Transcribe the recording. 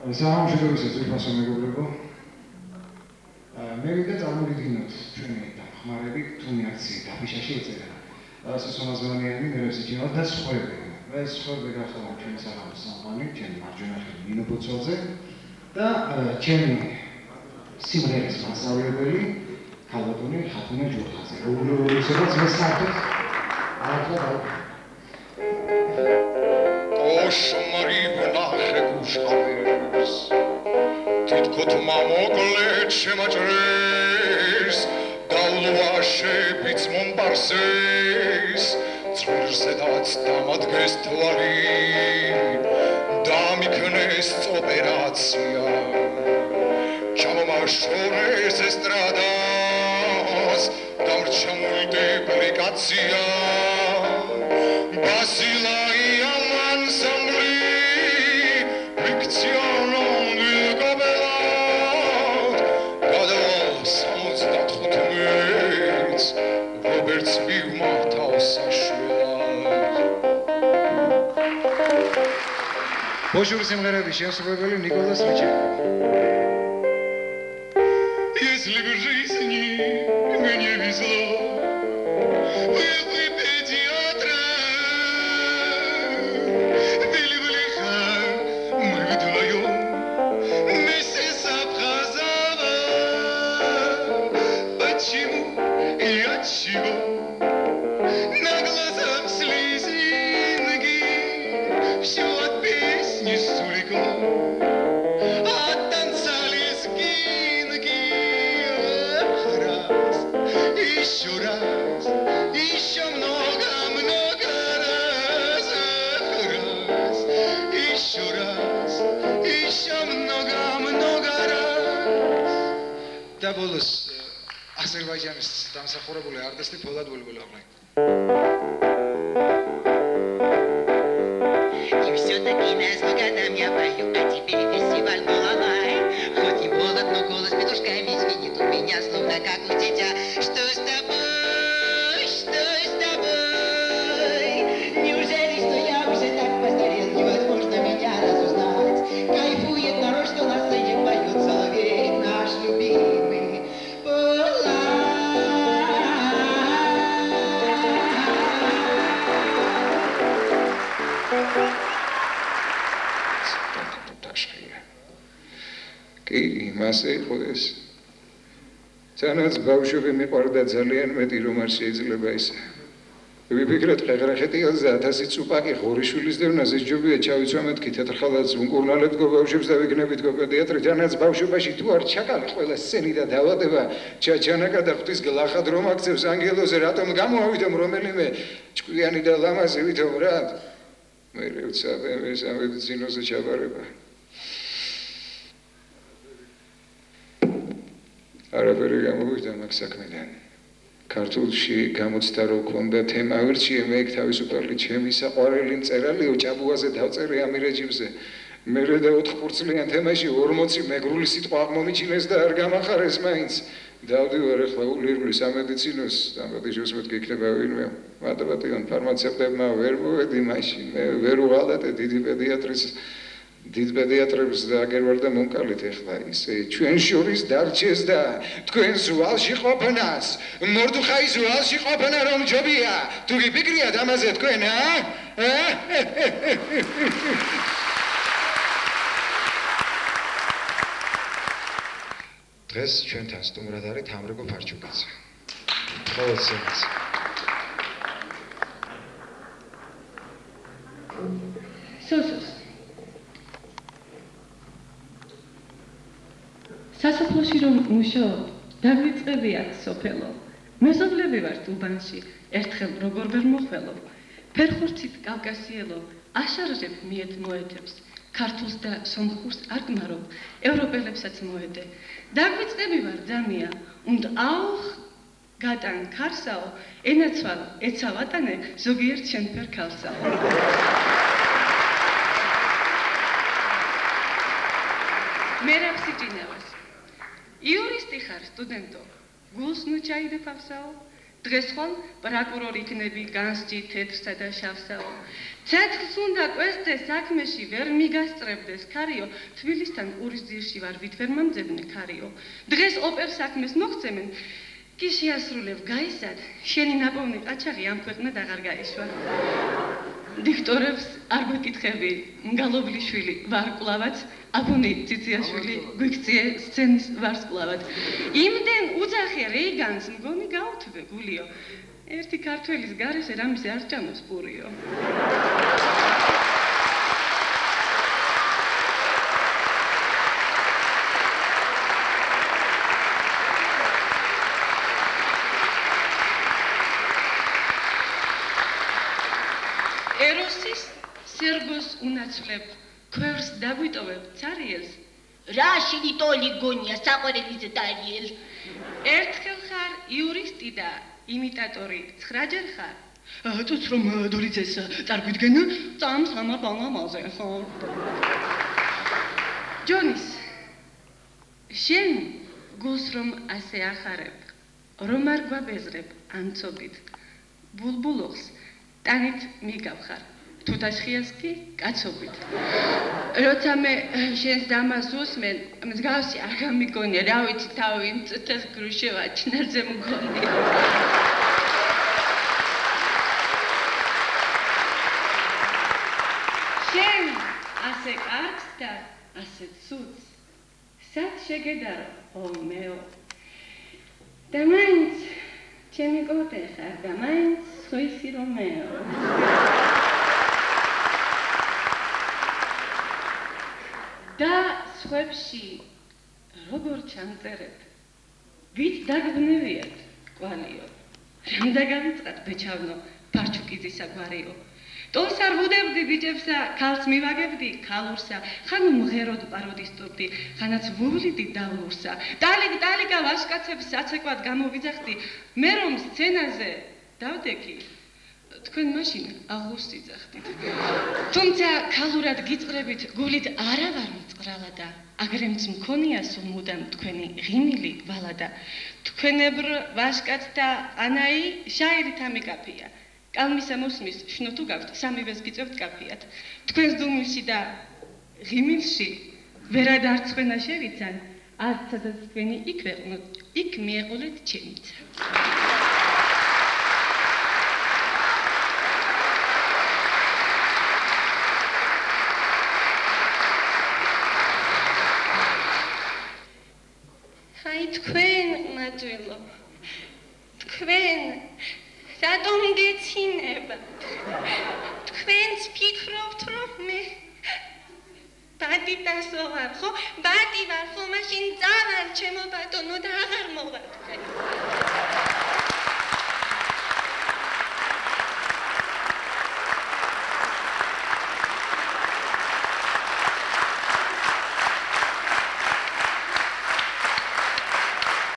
სამშვიდობოსაც ვიფასო მეგობრებო. მე ვიდა წარმოგიდგინოთ ჩვენი დახმარებით თუნი აქციით აფიშაში ეწერა. სუსამაზონიანი მერევსი ჯიმა და სხვები. ეს სხვები გახდა ჩვენი საღამოს სამყარო, ჩემი მარჯვენა ხელი ნინო ბოცოძე და ჩემი სიმღერის მასწავლებელი ქალბატონი ხათუნა ჯურხაძე. როგორიცაც მე საერთოდ Koszmari wnachę uszałys, tylko tu mam ogled się maczrys, dałła się bic mon barses, cwirse dac damat gestwali, dami knes operacja, czemu masz szores estradas, damrcia multiplikacja, basila ბოშური სიმღერების შემსრულებელი ნიკოლას მიჩენკო. Если бы жизни мне везло, был бы педиатра, были бы лиха, мы вдвоем, вместе с Абхазова. Почему и отчего на глазах слезинки все от песни сурико, оттанцали скинки. Раз, еще много раз, еще раз, еще много раз. და ბოლოს აზერბაიჯანის დამსახურებული არტისტი ფოლად ბულბულა ყლე. И все-таки нас с годами я пою, а теперь фестиваль балалай. Хоть и молод, но голос петушками звенит у меня, словно как у дитя. Что с тобой? Что с тобой? Неужели, что я уже так постарел, невозможно меня разузнать? Кайфует народ, что на сцене поет соловей, наш любимый Полай. კი, მასე იყო ეს. თანაც ბავშვები მიყვარდა ძალიან მეტი, რომ არ შეიძლება ისე. ვიფიქრეთ, ყეღრახეთი 1000 წუპაკი ღორიშვილის დევნაზე ჯობია ჩავიცვა მეთქი თეატრხალაც უნკურნალებს გო ბავშვებს და ვიგნებით გო პედიატრი. თანაც ბავშვობაში თუ არ ჩაკალი ყველა სცენი და დავადება ჩაჩანაკა და ღვთის გლახად რომ აქცევს ანგელოზე რატომ გამოავიდომ რომელიმე ჭკვიანი და ლამაზი ვითომ რა მე ვცადე მე სამედიცინოზე ჩაბარება. არაფერი გამოვიდა მაგ საქმედან. ქართულში გამოცდა რო ქონდა თემა ვერჩიე მე იქ თავისუფალი ჩემი საყვარელი მწერალიო ჭაბუაზე დავწერე ამირეჯიბზე. მე და 4 ხურცლიან თემაში 40 მეგრული სიტყვა აღმომიჩინეს და არ გამახარეს მაინც. დავდივარ ახლა ულირგული სამედიცინოს დამატიშოს მეთქი იქნება ვინმე. მათემატიკონ ფარმაცევტებმა ვერ მოვედი მაშინ. მე ვერ უღალატე დიდ პედიატრებს და აგერ ვარ და მომკალით ახლა ისე ჩვენ შორის დარჩეს და თქვენს ვალში ყოფნას მორდუხაის ვალში ყოფნა რომ ჯობია თუ გიფიქრიათ ამაზე თქვენ დღეს ჩვენთან სტუმრად არის თამრიგო ფარჩუკიძე. ყოველს ეს სუსუს სასოფლოში რომ მუშაობ, დაგვიწყებიათ სოფელო. მეზობლები ვართ უბანში, ერთხელ როგორ ვერ მოხველო. ფერხურცით კავკასიელო, აშარჟებ მიეთ მოეთებს, ქართულს და სომხურს არ გმარობ, ევროპელებსაც მოედე. დაგვიწყები ვარ ძამია, und auch გატან ქარსაო, ენაცვალ, ეცავატანე, ზოგიერთ შენფერ ქალსაო. მერაბსი ჭინევას. იურისტი ხარ სტუდენტო, გულს ნუ ჩაიდეფავსაო, დღეს ხომ პროკურორი იქნები განსჯი თეთრსა და შავსაო. ცეცხლს უნდა კვესდეს საქმეში ვერ მიგასწრებდეს ქარიო, თბილისთან ყურის ძირში ვარ ვით ვერ მომძებნე ქარიო. დღეს ოპერ საქმეს მოხცემენ, კი შეასრულებ გაისად, შენი ნაპოვნი ყაჩაღი ამ ქვეყნად აღარ გაიშვა. დიქტორებს არ გვეკითხები, მგალობლიშვილი ვარკვლავად, აბონი ძიძიაშვილი გვიქციე სცენის ვარსკვლავად. იმდენ უძახე რეიგანს მგონი გაუთვე გულიო. ერთი ქართველის გარეშე რამის არ ჭამოს პურიო. ეროსის სერგოს უნაცვლებ, ქვევს დაგვიტოვებ ცარიელს. რა შინიტოლი გონია საყვარელიზე დარიელ. ერთხელ ხარ იურისტი და იმიტატორი, 9 ჯერ ხარ. თუც რომ დორიძეს წარგვიდგენ, წამს ამარ ბანამაზე, ხო? ჯონის, შენ გულს რომ ასე ახარებ, რომ არ გვაბეზრებ ანცობით, ბულბულოხს ტანით მიგავხარ, თუთაშხიას კი კაცობით. როცა მე შენს დამას უსმენ, მსგავსი არ გამიგონია, რა ვიცი თავი იმ წუთას გრუშევა ჩნარზე მგონია. შენ ასე კარგს და ასე ცუდს, სად შეგედარო, მეო. და მაინც ჩემი კოტე ხარ და მაინც სხვისი რომეო. და სხვებში როგორ ჩამწერეთ, ვით დაგბნევიათ კვალიო, რამ დაგავიწყათ ბეჩავნო, ფარჩუკიზისა გვარიო. ტოლს არ ვუდებდი ბიჭებსა, ქალს მივაგებდი ქალურსა, ხან მღეროდ პაროდისტობდი, ხანაც ვუვლიდი დავლურსა. ტალიკა ვაშკაცებს საცეკვად გამოვიძახდი, მე რომ სცენაზე დავდექი, თქვენ მაშინ აღურს იძახდით. თუმცა ქალურად გიწყრებით, გულით არა ვარ მწყრალა და აგრემც მქონია სულ მუდამ თქვენი ღიმილი ვალადა. თქვენებრ ვაშკაცთა ანაი შაირით ამიკაფია. კალმისა მოსმის შნო თუ გაქვთ, სამივეს გიწევთ კაფიად. თქვენს დუმილში და ღიმილში ვერად არცხვენა შევიცან, არც სადაც თქვენი იქ ვეყნოთ, იქ მიეყოლეთ ჩემიცა. აი თქვენ მადვილო, თქვენ რატომ გეცინებათ? თქვენც ფიქრობთ, რომ მე ბადი დასო ვარ, ხო? ბადი ვარ, ხო? მაშინ წავალ ჩემო ბატონო და აღარ მოვა.